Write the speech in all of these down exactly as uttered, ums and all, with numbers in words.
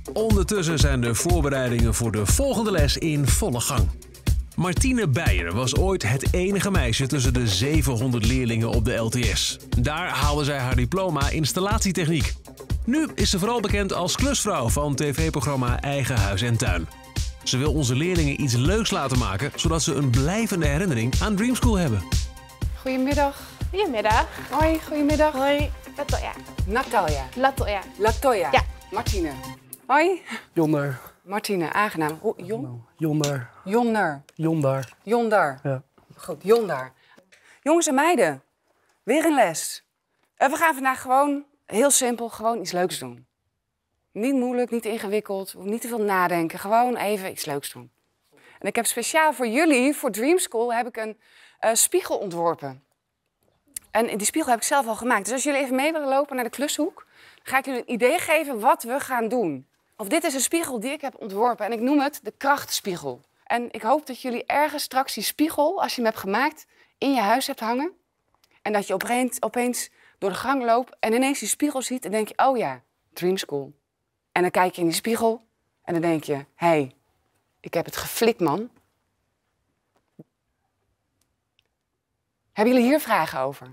Ondertussen zijn de voorbereidingen voor de volgende les in volle gang. Martine Beijer was ooit het enige meisje tussen de zevenhonderd leerlingen op de L T S. Daar haalde zij haar diploma installatietechniek. Nu is ze vooral bekend als klusvrouw van tv-programma Eigen Huis en Tuin. Ze wil onze leerlingen iets leuks laten maken, zodat ze een blijvende herinnering aan Dream School hebben. Goedemiddag. Goedemiddag. Hoi, goedemiddag. Hoi. Latoya. Natalia. Latoya. Latoya. Ja. Martine. Hoi. Jonder. Martine, aangenaam. Oh, Jon? Jonder. Jonder. Jondar. Jondar. Ja. Goed, Jondar. Jongens en meiden, weer een les. En we gaan vandaag gewoon, heel simpel, gewoon iets leuks doen. Niet moeilijk, niet ingewikkeld, niet te veel nadenken. Gewoon even iets leuks doen. En ik heb speciaal voor jullie, voor Dream School, heb ik een uh, spiegel ontworpen. En die spiegel heb ik zelf al gemaakt. Dus als jullie even mee willen lopen naar de klushoek, dan ga ik jullie een idee geven wat we gaan doen. Of dit is een spiegel die ik heb ontworpen en ik noem het de krachtspiegel. En ik hoop dat jullie ergens straks die spiegel, als je hem hebt gemaakt, in je huis hebt hangen. En dat je opeens, opeens door de gang loopt en ineens die spiegel ziet en denk je, oh ja, Dream School. En dan kijk je in die spiegel en dan denk je, hé, hey, ik heb het geflikt, man. Hebben jullie hier vragen over?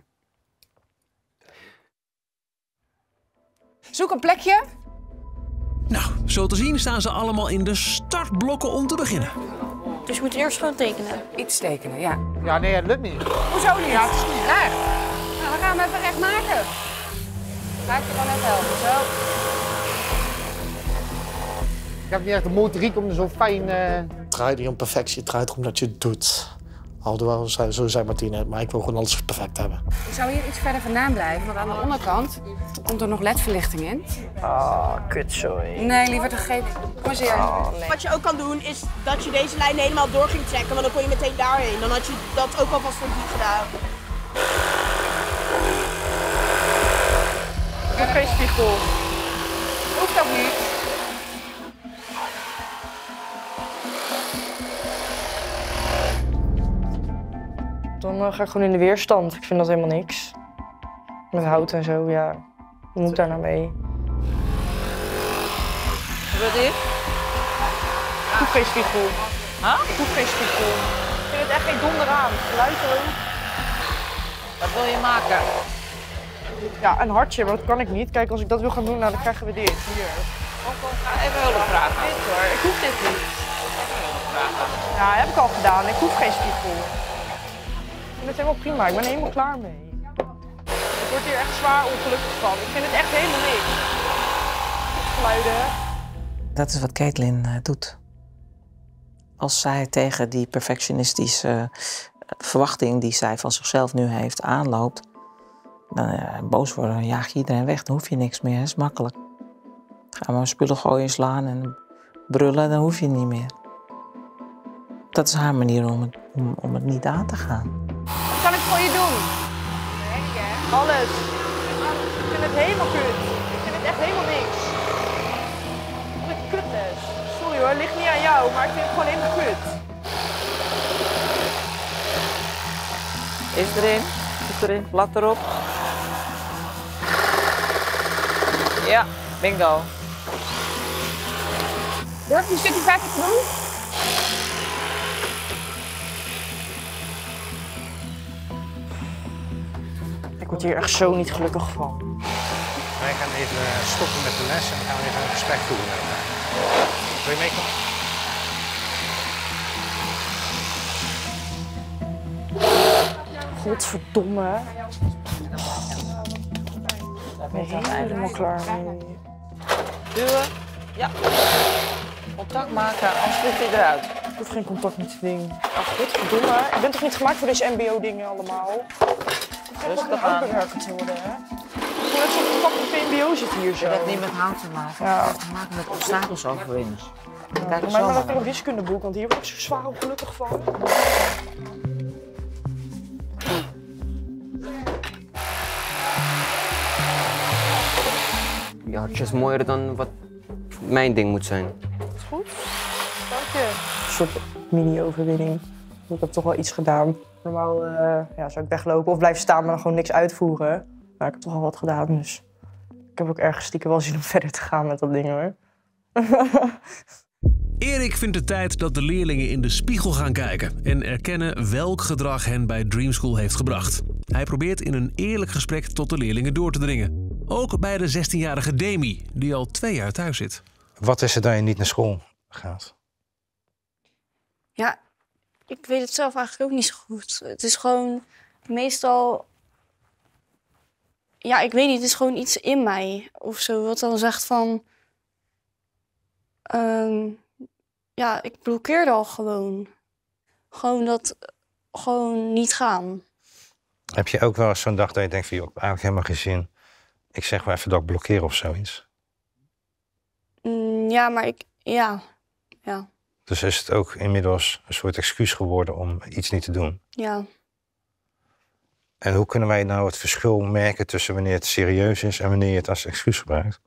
Zoek een plekje. Nou, zo te zien staan ze allemaal in de startblokken om te beginnen. Dus je moet eerst gewoon tekenen. Iets tekenen, ja. Ja, nee, dat lukt niet. Hoezo niet? Ja, het is niet recht. Nou, we gaan hem even recht maken. Ga ik je gewoon even helpen, zo. Ik heb niet echt de motoriek om er zo fijn... Uh... Het draait niet om perfectie, het draait erom dat je het doet. Alhoewel, zo zei Martine, maar ik wil gewoon alles perfect hebben. Ik zou hier iets verder vandaan blijven, want aan de onderkant komt er nog ledverlichting in. Oh, kutzooi. Nee, liever te gek. Kom eens hier. Oh, nee. Wat je ook kan doen, is dat je deze lijn helemaal door ging trekken, want dan kon je meteen daarheen. Dan had je dat ook alvast voor die gedaan. Ik heb geen spiegel. Hoeft ook niet. Dan uh, ga ik gewoon in de weerstand. Ik vind dat helemaal niks. Met hout en zo, ja. Hoe moet ik daar nou mee? Wat is? Ik hoef geen spiegel. Huh? Ik hoef geen spiegel. Ik vind het echt geen donder aan. Geluid ook. Wat wil je maken? Ja, een hartje, maar dat kan ik niet. Kijk, als ik dat wil gaan doen, nou, dan krijgen we dit. Hier. Kom, kom, ga even hulp vragen. Dit hoor, ik hoef dit niet. Ja, heb ik al gedaan. Ik hoef geen spiegel. Ik vind het helemaal prima, ik ben er helemaal klaar mee. Ik word hier echt zwaar ongelukkig van. Ik vind het echt helemaal niks. Geluiden. Dat is wat Caitlin uh, doet. Als zij tegen die perfectionistische uh, verwachting die zij van zichzelf nu heeft aanloopt, dan uh, boos worden, dan jaag je iedereen weg, dan hoef je niks meer, dat is makkelijk. Ga maar spullen gooien, slaan en brullen, dan hoef je niet meer. Dat is haar manier om het, om, om het niet aan te gaan. Wat kan ik voor je doen? Alles. Ik vind het helemaal kut. Ik vind het echt helemaal niks. Wat een kutles. Sorry hoor, het ligt niet aan jou, maar ik vind het gewoon helemaal kut. Is erin? Is erin? Blad erop. Ja, bingo. Durf je een stukje verder te doen? Ik word hier echt zo niet gelukkig van. Wij gaan even stoppen met de les en dan gaan we even een gesprek voeren met elkaar. Wil je meekomen? Godverdomme. Ik ben er helemaal klaar mee. Duwen. Ja. Contact maken, anders vliegt hij eruit. Ik hoef geen contact met die ding. Oh, godverdomme. Ik ben toch niet gemaakt voor deze M B O-dingen allemaal? Rustig aan. Bewerker te worden, hè? Ik heb zo'n fucking V M B O zit hier zo. Je hebt niet met hout te maken. Ja. Het heeft te maken met obstakels overwinnen. Ja, Kijk eens maar zo maar dat naar ik een wiskundeboek, want hier word ik zo zwaar ongelukkig van. Je hartje is mooier dan wat mijn ding moet zijn. Is goed? Dank je. Een soort mini-overwinning. Ik heb toch wel iets gedaan. Normaal uh, ja, zou ik weglopen of blijven staan, maar dan gewoon niks uitvoeren. Maar ik heb toch al wat gedaan, dus ik heb ook erg stiekem wel zin om verder te gaan met dat ding, hoor. Erik vindt het tijd dat de leerlingen in de spiegel gaan kijken en erkennen welk gedrag hen bij Dream School heeft gebracht. Hij probeert in een eerlijk gesprek tot de leerlingen door te dringen. Ook bij de zestienjarige Demi, die al twee jaar thuis zit. Wat is er dat je niet naar school gaat? Ja, ik weet het zelf eigenlijk ook niet zo goed. Het is gewoon meestal... Ja, ik weet niet, het is gewoon iets in mij of zo. Wat dan zegt van... Um, ja, ik blokkeerde al gewoon. Gewoon dat... Gewoon niet gaan. Heb je ook wel eens zo'n dag dat je denkt van... joh, ik heb eigenlijk helemaal geen zin. Ik zeg wel even dat ik blokkeer of zoiets. Mm, ja, maar ik... Ja. Ja. Dus is het ook inmiddels een soort excuus geworden om iets niet te doen? Ja. En hoe kunnen wij nou het verschil merken tussen wanneer het serieus is en wanneer je het als excuus gebruikt?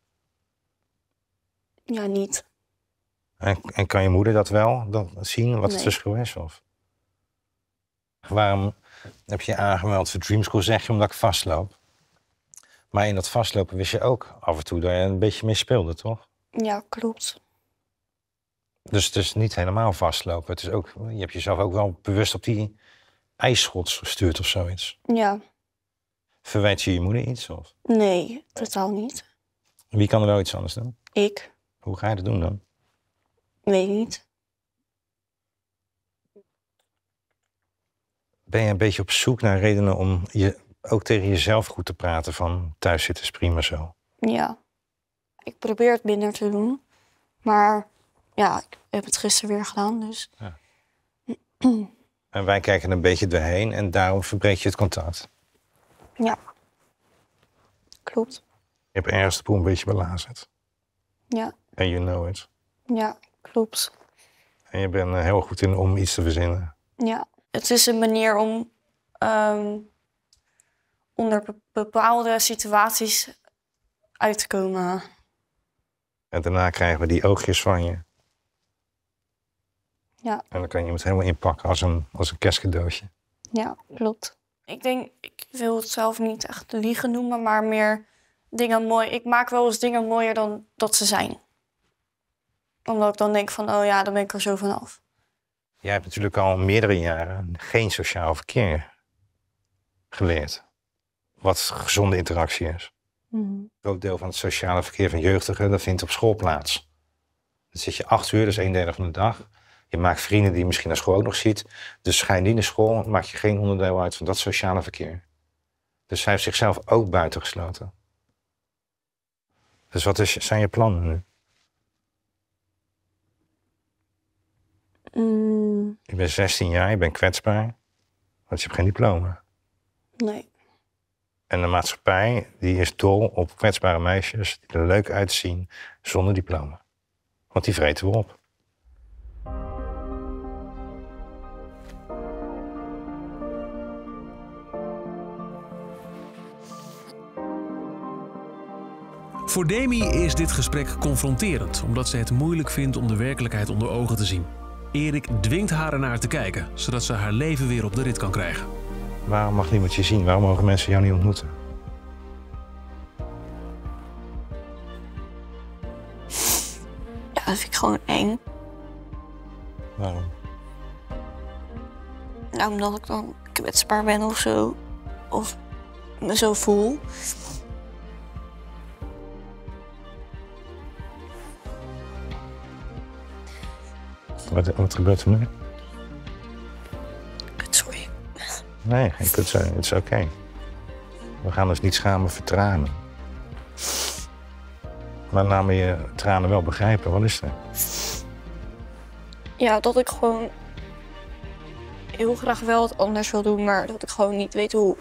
Ja, niet. En, en kan je moeder dat wel dat zien, wat Nee. het verschil is? Of? Waarom heb je je aangemeld voor Dream School, zeg je, omdat ik vastloop? Maar in dat vastlopen wist je ook af en toe dat je een beetje mee speelde, toch? Ja, klopt. Dus het is niet helemaal vastlopen. Het is ook, je hebt jezelf ook wel bewust op die ijsschots gestuurd of zoiets. Ja. Verwijt je je moeder iets? Of? Nee, totaal niet. Wie kan er wel iets anders doen? Ik. Hoe ga je dat doen dan? Weet niet. Ben je een beetje op zoek naar redenen om je ook tegen jezelf goed te praten van thuis zitten is prima zo? Ja. Ik probeer het minder te doen. Maar ja, ik heb het gisteren weer gedaan, dus... Ja. En wij kijken een beetje doorheen en daarom verbreek je het contact. Ja. Klopt. Je hebt ergens de boel een beetje belazerd. Ja. En you know it. Ja, klopt. En je bent er heel goed in om iets te verzinnen. Ja. Het is een manier om um, onder be- bepaalde situaties uit te komen. En daarna krijgen we die oogjes van je. Ja. En dan kan je het helemaal inpakken als een, als een kerstcadeautje. Ja, klopt. Ik denk, ik wil het zelf niet echt liegen noemen, maar meer dingen mooi. Ik maak wel eens dingen mooier dan dat ze zijn. Omdat ik dan denk van, oh ja, dan ben ik er zo vanaf. Jij hebt natuurlijk al meerdere jaren geen sociaal verkeer geleerd. Wat gezonde interactie is. Mm. Een groot deel van het sociale verkeer van jeugdigen, dat vindt op school plaats. Dan zit je acht uur, dat is een derde van de dag. Je maakt vrienden die je misschien naar school ook nog ziet. Dus ga je niet naar school, maak je geen onderdeel uit van dat sociale verkeer. Dus hij heeft zichzelf ook buitengesloten. Dus wat is, zijn je plannen nu? Mm, Je bent zestien jaar, je bent kwetsbaar, want je hebt geen diploma. nee. En de maatschappij die is dol op kwetsbare meisjes die er leuk uitzien zonder diploma. Want die vreten we op. Voor Demi is dit gesprek confronterend, omdat ze het moeilijk vindt om de werkelijkheid onder ogen te zien. Erik dwingt haar ernaar te kijken, zodat ze haar leven weer op de rit kan krijgen. Waarom mag niemand je zien? Waarom mogen mensen jou niet ontmoeten? Ja, dat vind ik gewoon eng. Waarom? Nou, omdat ik dan kwetsbaar ben of zo. Of me zo voel. Wat, wat gebeurt er nu? Sorry. Nee, je kunt zo, het is oké. Okay. We gaan dus niet schamen voor tranen. Maar laat me je tranen wel begrijpen. Wat is er? Ja, dat ik gewoon heel graag wel het anders wil doen, maar dat ik gewoon niet weet hoe.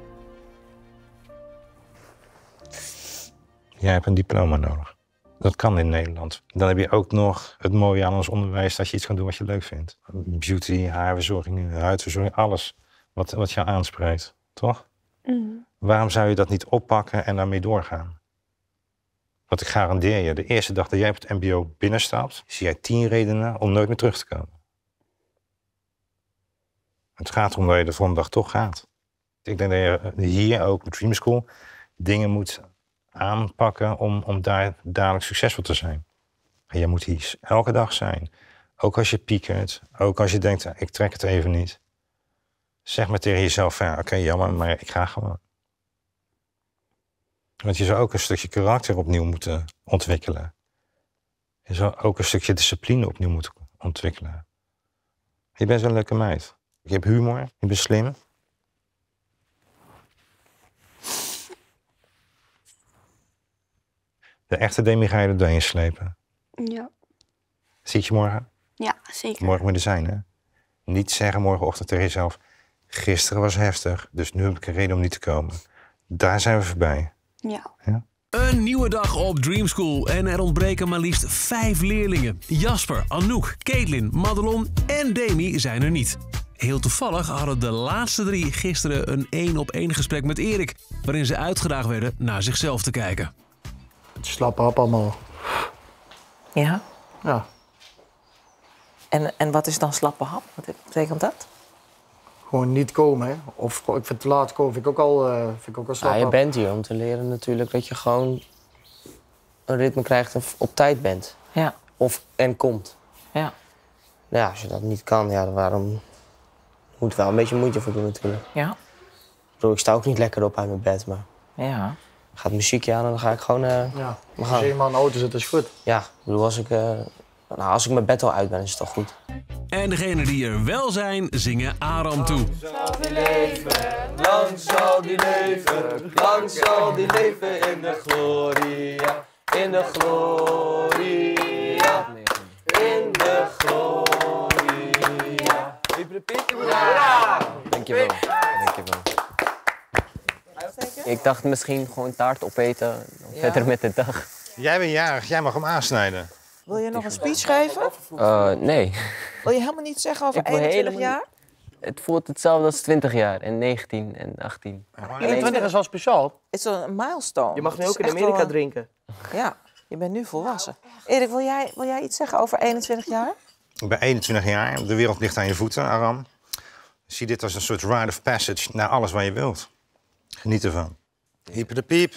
Jij hebt een diploma nodig. Dat kan in Nederland. Dan heb je ook nog het mooie aan ons onderwijs dat je iets kan doen wat je leuk vindt. Beauty, haarverzorging, huidverzorging, alles wat, wat jou aanspreekt. Toch? Mm. Waarom zou je dat niet oppakken en daarmee doorgaan? Want ik garandeer je, de eerste dag dat jij op het mbo binnenstapt, zie jij tien redenen om nooit meer terug te komen. Het gaat erom dat je de volgende dag toch gaat. Ik denk dat je hier ook met Dream School dingen moet aanpakken om, om daar dadelijk succesvol te zijn. En je moet hier elke dag zijn. Ook als je piekert, ook als je denkt, ik trek het even niet. Zeg maar tegen jezelf, ja, oké, okay, jammer, maar ik ga gewoon. Want je zou ook een stukje karakter opnieuw moeten ontwikkelen. Je zou ook een stukje discipline opnieuw moeten ontwikkelen. Je bent een leuke meid. Je hebt humor, je bent slim. De echte Demi ga je er doorheen slepen. Ja. Zie je morgen? Ja, zeker. Morgen moet er zijn, hè? Niet zeggen morgenochtend tegen jezelf... Gisteren was heftig, dus nu heb ik een reden om niet te komen. Daar zijn we voorbij. Ja. Ja? Een nieuwe dag op Dream School en er ontbreken maar liefst vijf leerlingen. Jasper, Anouk, Caitlin, Madelon en Demi zijn er niet. Heel toevallig hadden de laatste drie gisteren een één-op-één gesprek met Erik... waarin ze uitgedaagd werden naar zichzelf te kijken. Slap hap allemaal. Ja? Ja. En, en wat is dan slappe hap? Wat betekent dat? Gewoon niet komen, hè. Of ik vind het te laat komen, vind ik ook al, uh, vind ik ook al slap Ja, je hap. bent hier om te leren natuurlijk dat je gewoon een ritme krijgt en op tijd bent. Ja. Of en komt. Ja. Ja, als je dat niet kan, ja, dan waarom... moet er wel een beetje moeite voor doen natuurlijk. Ja. Ik bedoel, ik sta ook niet lekker op uit mijn bed, maar... Ja. Gaat muziekje aan en dan ga ik gewoon... Uh, ja. Als je eenmaal in de auto zit, is goed. Ja, ik bedoel, als ik, uh, nou, als ik mijn bed al uit ben, is het al goed. En degenen die er wel zijn, zingen Aram toe. Lang zal die leven, lang zal die leven, lang zal die leven in de gloria, in de gloria, in de gloria. Dankjewel, dankjewel. Ik dacht misschien gewoon taart opeten, dan verder met de dag. Jij bent jarig, jij mag hem aansnijden. Wil je nog een speech geven? Uh, nee. Wil je helemaal niet zeggen over Ik wil eenentwintig helemaal jaar? Het voelt hetzelfde als twintig jaar en negentien en achttien. eenentwintig is wel speciaal. Het is een milestone. Je mag nu Het ook is in echt Amerika wel een- drinken. Ja, je bent nu volwassen. Erik, wil jij, wil jij iets zeggen over eenentwintig jaar? Ik ben eenentwintig jaar, de wereld ligt aan je voeten, Aram. Zie dit als een soort rite of passage naar alles wat je wilt. Geniet ervan. Hyper de piep.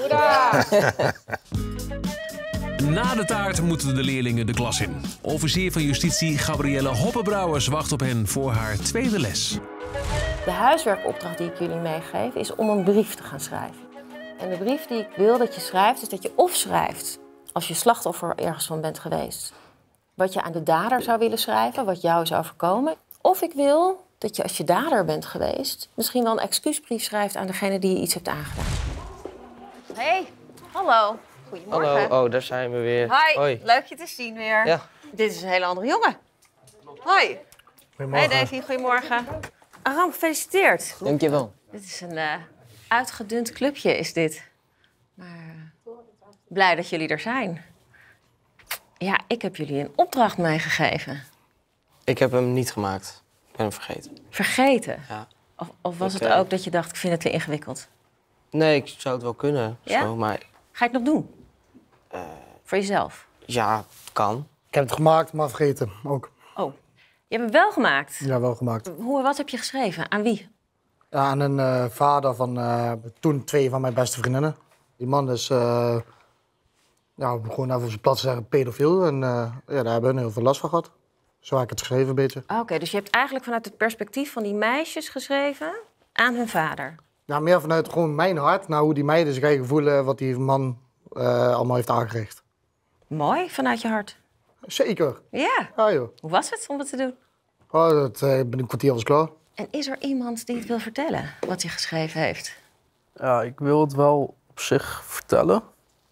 Na de taart moeten de leerlingen de klas in. Officier van Justitie Gabrielle Hoppenbrouwers wacht op hen voor haar tweede les. De huiswerkopdracht die ik jullie meegeef is om een brief te gaan schrijven. En de brief die ik wil dat je schrijft, is dat je of schrijft als je slachtoffer ergens van bent geweest, wat je aan de dader zou willen schrijven, wat jou is overkomen. Of ik wil dat je als je dader bent geweest, misschien wel een excuusbrief schrijft aan degene die je iets hebt aangedaan. Hey, hallo. Goedemorgen. Hallo, oh, daar zijn we weer. Hi, Hoi. leuk je te zien weer. Ja. Dit is een hele andere jongen. Hoi. Hey Davy, goedemorgen. Aram, gefeliciteerd. Dankjewel. Dit is een uh, uitgedund clubje, is dit. Maar uh, blij dat jullie er zijn. Ja, ik heb jullie een opdracht meegegeven. Ik heb hem niet gemaakt. Ik ben hem vergeten. Vergeten? Ja. Of, of was Ik, het uh, ook dat je dacht, ik vind het te ingewikkeld? Nee, ik zou het wel kunnen. Ja? Zo, maar Ga je het nog doen? Uh, Voor jezelf? ja, het kan. Ik heb het gemaakt, maar vergeten ook. Oh, je hebt het wel gemaakt? Ja, wel gemaakt. Hoe, wat heb je geschreven? Aan wie? Ja, aan een uh, vader van uh, toen twee van mijn beste vriendinnen. Die man is, uh, ja, om gewoon even op zijn plat te zeggen, pedofiel. En uh, ja, daar hebben we heel veel last van gehad. Zo heb ik het geschreven een beetje. Oké, okay, dus je hebt eigenlijk vanuit het perspectief van die meisjes geschreven aan hun vader? Nou, meer vanuit gewoon mijn hart, naar hoe die meiden zich eigen voelen, wat die man uh, allemaal heeft aangericht. Mooi, vanuit je hart. Zeker. Ja. Ja, joh. Hoe was het om het te doen? Oh, dat, uh, ik ben een kwartier was klaar. En is er iemand die het wil vertellen, wat hij geschreven heeft? Ja, ik wil het wel op zich vertellen.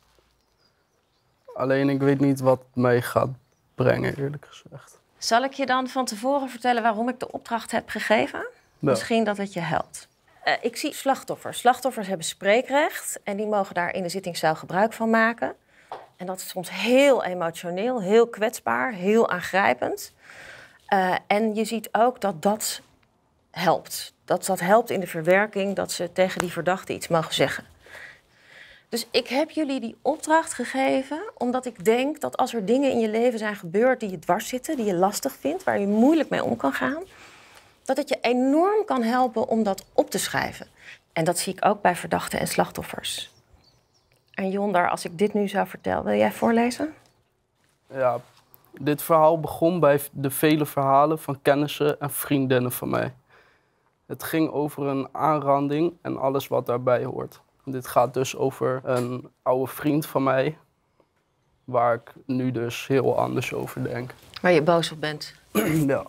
Alleen ik weet niet wat het mij gaat brengen, eerlijk gezegd. Zal ik je dan van tevoren vertellen waarom ik de opdracht heb gegeven? Ja. Misschien dat het je helpt. Uh, ik zie slachtoffers. Slachtoffers hebben spreekrecht en die mogen daar in de zittingszaal gebruik van maken. En dat is soms heel emotioneel, heel kwetsbaar, heel aangrijpend. Uh, en je ziet ook dat dat helpt. Dat dat helpt in de verwerking, dat ze tegen die verdachte iets mogen zeggen. Dus ik heb jullie die opdracht gegeven omdat ik denk dat als er dingen in je leven zijn gebeurd die je dwars zitten, die je lastig vindt, waar je moeilijk mee om kan gaan, dat het je enorm kan helpen om dat op te schrijven. En dat zie ik ook bij verdachten en slachtoffers. En Jonder, als ik dit nu zou vertellen, wil jij voorlezen? Ja, dit verhaal begon bij de vele verhalen van kennissen en vriendinnen van mij. Het ging over een aanranding en alles wat daarbij hoort. Dit gaat dus over een oude vriend van mij, waar ik nu dus heel anders over denk. Waar je boos op bent. Ja.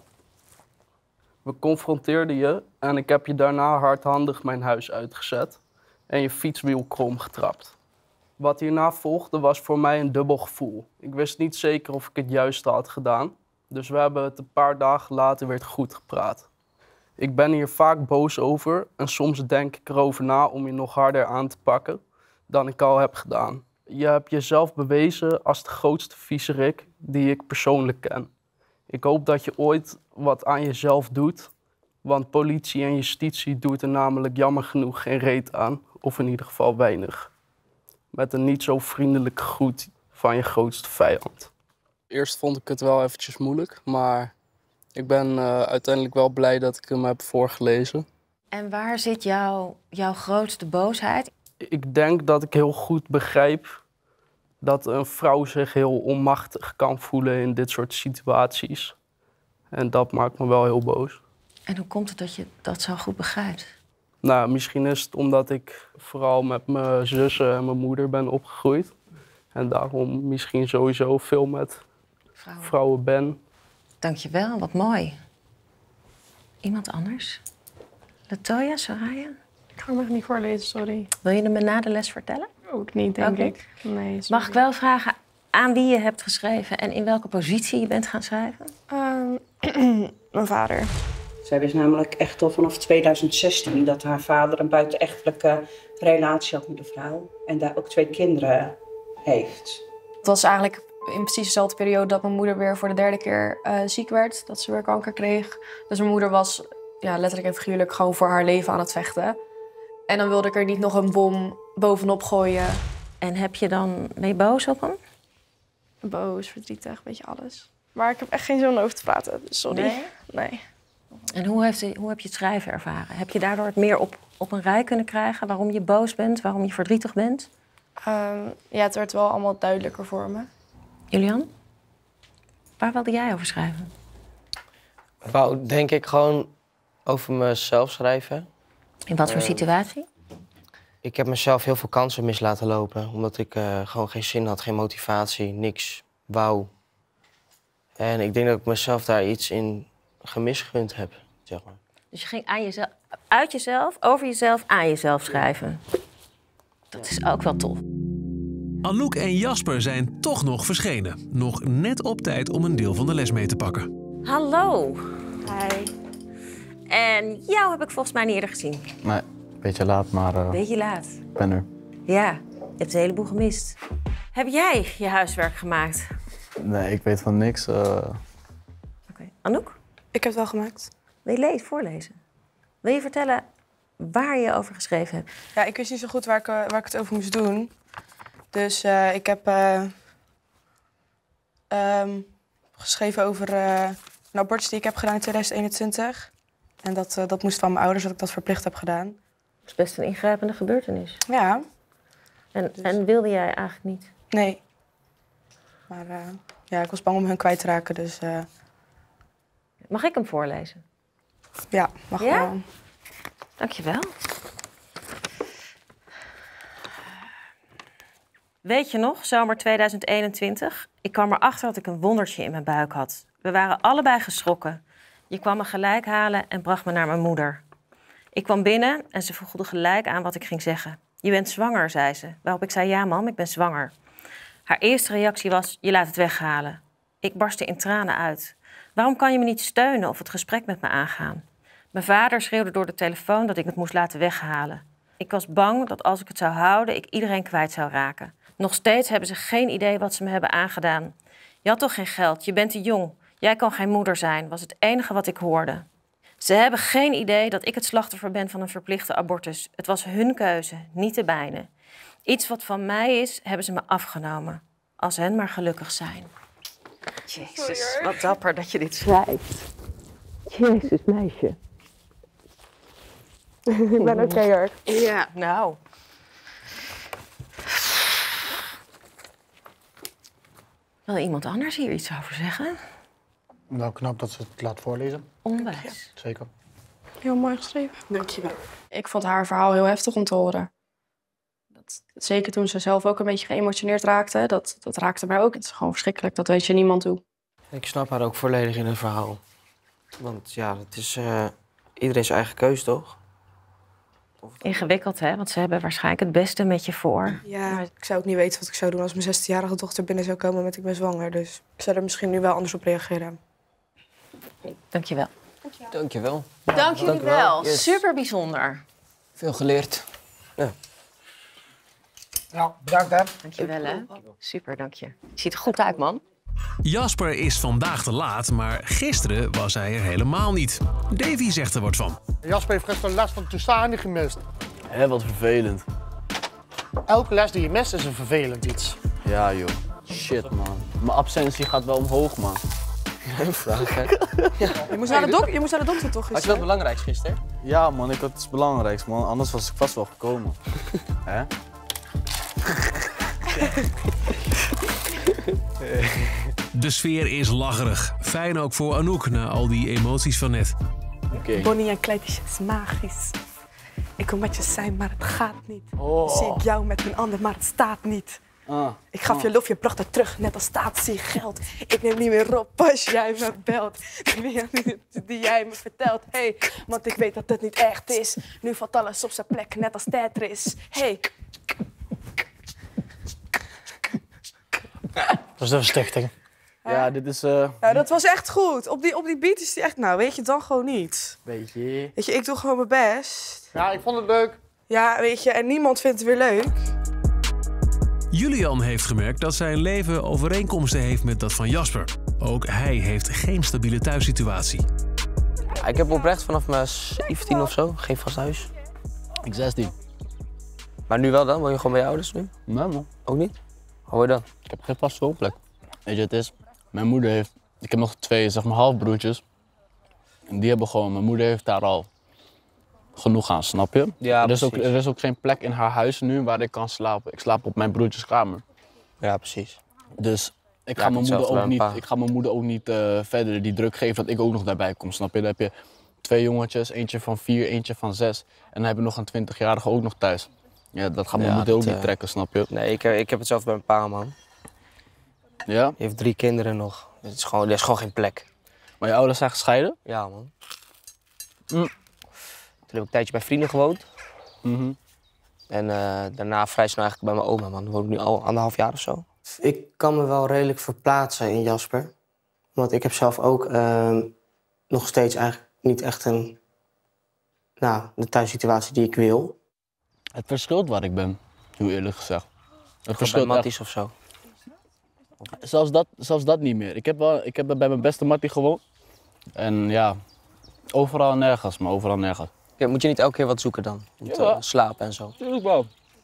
We confronteerden je en ik heb je daarna hardhandig mijn huis uitgezet en je fietswiel krom getrapt. Wat hierna volgde was voor mij een dubbel gevoel. Ik wist niet zeker of ik het juiste had gedaan, dus we hebben het een paar dagen later weer goed gepraat. Ik ben hier vaak boos over en soms denk ik erover na om je nog harder aan te pakken dan ik al heb gedaan. Je hebt jezelf bewezen als de grootste viezerik die ik persoonlijk ken. Ik hoop dat je ooit wat aan jezelf doet, want politie en justitie doet er namelijk jammer genoeg geen reet aan, of in ieder geval weinig. Met een niet zo vriendelijke groet van je grootste vijand. Eerst vond ik het wel eventjes moeilijk, maar ik ben uh, uiteindelijk wel blij dat ik hem heb voorgelezen. En waar zit jouw, jouw grootste boosheid? Ik denk dat ik heel goed begrijp dat een vrouw zich heel onmachtig kan voelen in dit soort situaties. En dat maakt me wel heel boos. En hoe komt het dat je dat zo goed begrijpt? Nou, misschien is het omdat ik vooral met mijn zussen en mijn moeder ben opgegroeid. En daarom misschien sowieso veel met vrouwen, vrouwen ben. Dankjewel, wat mooi. Iemand anders? Latoya, Soraya? Ik ga hem echt niet voorlezen, sorry. Wil je hem me na de les vertellen? Ook niet, denk Ook niet? ik. Nee, sorry. Mag ik wel vragen aan wie je hebt geschreven en in welke positie je bent gaan schrijven? Um, mijn vader. Zij wist namelijk echt al vanaf tweeduizend zestien dat haar vader een buitenechtelijke relatie had met de vrouw. En daar ook twee kinderen heeft. Het was eigenlijk in precies dezelfde periode dat mijn moeder weer voor de derde keer uh, ziek werd. Dat ze weer kanker kreeg. Dus mijn moeder was ja, letterlijk en figuurlijk gewoon voor haar leven aan het vechten. En dan wilde ik er niet nog een bom bovenop gooien. En heb je dan, ben je boos op hem? Boos, verdrietig, een beetje alles. Maar ik heb echt geen zin om over te praten, dus sorry. Nee? Nee. En hoe, heeft, hoe heb je het schrijven ervaren? Heb je daardoor het meer op, op een rij kunnen krijgen? Waarom je boos bent, waarom je verdrietig bent? Um, ja, het werd wel allemaal duidelijker voor me. Julian? Waar wilde jij over schrijven? Ik wou denk ik gewoon over mezelf schrijven. In wat voor uh, situatie? Ik heb mezelf heel veel kansen mis laten lopen. Omdat ik uh, gewoon geen zin had, geen motivatie, niks wou. En ik denk dat ik mezelf daar iets in gemisgund heb, zeg maar. Dus je ging aan jezelf, uit jezelf, over jezelf, aan jezelf schrijven. Dat is ook wel tof. Anouk en Jasper zijn toch nog verschenen. Nog net op tijd om een deel van de les mee te pakken. Hallo. Hi. En jou heb ik volgens mij niet eerder gezien. Nee, een beetje laat, maar... Uh, Beetje laat. Ik ben er. Ja, je hebt een heleboel gemist. Heb jij je huiswerk gemaakt? Nee, ik weet van niks. Uh... Oké. Okay. Anouk? Ik heb het wel gemaakt. Wil je lezen, voorlezen? Wil je vertellen waar je over geschreven hebt? Ja, ik wist niet zo goed waar ik, waar ik het over moest doen. Dus uh, ik heb uh, um, geschreven over uh, een abortus die ik heb gedaan in tweeduizend eenentwintig. En dat, uh, dat moest van mijn ouders, dat ik dat verplicht heb gedaan. Dat is best een ingrijpende gebeurtenis. Ja. En, dus... en wilde jij eigenlijk niet? Nee. Maar uh, ja, ik was bang om hun kwijt te raken, dus... Uh... Mag ik hem voorlezen? Ja, mag ja? wel. Dankjewel. Weet je nog, zomer tweeduizend eenentwintig? Ik kwam erachter dat ik een wondertje in mijn buik had. We waren allebei geschrokken. Je kwam me gelijk halen en bracht me naar mijn moeder. Ik kwam binnen en ze voegde gelijk aan wat ik ging zeggen. Je bent zwanger, zei ze. Waarop ik zei, ja mam, ik ben zwanger. Haar eerste reactie was, je laat het weghalen. Ik barstte in tranen uit. Waarom kan je me niet steunen of het gesprek met me aangaan? Mijn vader schreeuwde door de telefoon dat ik het moest laten weghalen. Ik was bang dat als ik het zou houden, ik iedereen kwijt zou raken. Nog steeds hebben ze geen idee wat ze me hebben aangedaan. Je had toch geen geld, je bent te jong. Jij kan geen moeder zijn, was het enige wat ik hoorde. Ze hebben geen idee dat ik het slachtoffer ben van een verplichte abortus. Het was hun keuze, niet de mijne. Iets wat van mij is, hebben ze me afgenomen. Als hen maar gelukkig zijn. Jezus, wat dapper dat je dit schrijft. Jezus, meisje. Ik ben oké okay, hoor. Ja, nou. Wil iemand anders hier iets over zeggen? Nou, knap dat ze het laat voorlezen. Onwijs. Zeker. Heel mooi geschreven. Dankjewel. Ik vond haar verhaal heel heftig om te horen. Dat, zeker toen ze zelf ook een beetje geëmotioneerd raakte. Dat, dat raakte mij ook. Het is gewoon verschrikkelijk. Dat weet je niemand toe. Ik snap haar ook volledig in het verhaal. Want ja, het is uh, iedereen zijn eigen keus, toch? Ingewikkeld, hè? Want ze hebben waarschijnlijk het beste met je voor. Ja, maar ik zou ook niet weten wat ik zou doen als mijn zestienjarige dochter binnen zou komen met ik ben zwanger. Dus ik zou er misschien nu wel anders op reageren. Dankjewel. Dankjewel. Dank jullie wel. Yes. Super bijzonder. Veel geleerd. Ja. Ja, bedankt hè. Dankjewel hè. Super, dank je. Je ziet er goed uit, man. Jasper is vandaag te laat, maar gisteren was hij er helemaal niet. Davy zegt er wat van. Jasper heeft gisteren les van Toussaint gemist. Hé, wat vervelend. Elke les die je mist is een vervelend iets. Ja joh, shit man. Mijn absentie gaat wel omhoog man. Geen vraag hè. Ja. Je, moest naar de dok je moest naar de dokter toch? Had je wat belangrijks gisteren? Ja man, ik had iets belangrijks man, anders was ik vast wel gekomen. Hè? De sfeer is lacherig. Fijn ook voor Anouk na al die emoties van net. Okay. Bonnie en Clyde is magisch. Ik wil met je zijn, maar het gaat niet. Oh. Zie ik jou met een ander, maar het staat niet. Ah. Ik gaf ah. je lof, je bracht het terug, net als statie geld. Ik neem niet meer op als jij me belt. Die jij me vertelt, hey, want ik weet dat het niet echt is. Nu valt alles op zijn plek, net als Tetris. Hey. Dat is de verstichting. Ja, dit is... Uh... Ja, dat was echt goed. Op die, op die beat is die echt, nou, weet je, dan gewoon niet. Weet je. Weet je, ik doe gewoon mijn best. Ja, ik vond het leuk. Ja, weet je, en niemand vindt het weer leuk. Julian heeft gemerkt dat zijn leven overeenkomsten heeft met dat van Jasper. Ook hij heeft geen stabiele thuissituatie. Ja, ik heb oprecht vanaf mijn zeventien of zo geen vast huis. Ik zestien. Maar nu wel dan? Woon je gewoon bij je ouders nu? Nee man. Ook niet? Waar woon je dan? Ik heb geen vaste woonplek. Weet je, het is... Mijn moeder heeft... Ik heb nog twee, zeg maar, halfbroertjes. En die hebben gewoon... Mijn moeder heeft daar al genoeg aan, snap je? Ja, er is, ook, er is ook geen plek in haar huis nu waar ik kan slapen. Ik slaap op mijn broertjes kamer. Ja, precies. Dus ik ga, ja, mijn, moeder ook niet, ik ga mijn moeder ook niet uh, verder die druk geven dat ik ook nog daarbij kom, snap je? Dan heb je twee jongetjes, eentje van vier, eentje van zes. En dan heb je nog een twintigjarige ook nog thuis. Ja, dat gaat mijn ja, moeder ook dat, niet uh, trekken, snap je? Nee, ik, ik heb het zelf bij mijn pa, man. Ja? Die heeft drie kinderen nog. Het is gewoon, er is gewoon geen plek. Maar je ouders zijn gescheiden? Ja, man. Mm. Toen heb ik een tijdje bij vrienden gewoond. Mm-hmm. En uh, daarna vrij snel eigenlijk bij mijn oma, man. Daar woon ik nu al anderhalf jaar of zo. Ik kan me wel redelijk verplaatsen in Jasper. Want ik heb zelf ook uh, nog steeds eigenlijk niet echt een... Nou, de thuissituatie die ik wil. Het verschilt waar ik ben, heel eerlijk gezegd. Het verschilt bij Matties of zo? Zelfs dat, zelfs dat niet meer. Ik heb, wel, ik heb bij mijn beste Mattie gewoond. En ja, overal nergens, maar overal nergens. Ja, moet je niet elke keer wat zoeken dan? Om ja. te slapen en zo? Tuurlijk wel.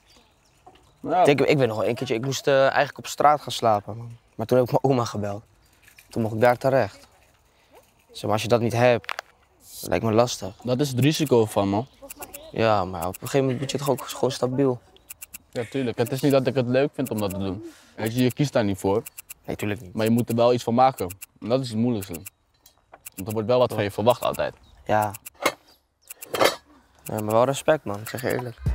Ja. Ik, ik weet nog wel een keertje, ik moest uh, eigenlijk op straat gaan slapen. Man. Maar toen heb ik mijn oma gebeld. Toen mocht ik daar terecht. Zeg maar, als je dat niet hebt, dat lijkt me lastig. Dat is het risico van, man. Ja, maar op een gegeven moment moet je toch ook gewoon stabiel. Ja, tuurlijk. Het is niet dat ik het leuk vind om dat te doen. Weet je, je kiest daar niet voor. Nee, tuurlijk niet. Maar je moet er wel iets van maken. En dat is het moeilijkste. Want er wordt wel wat van je verwacht altijd. Ja. Ja, maar wel respect, man. Ik zeg je eerlijk.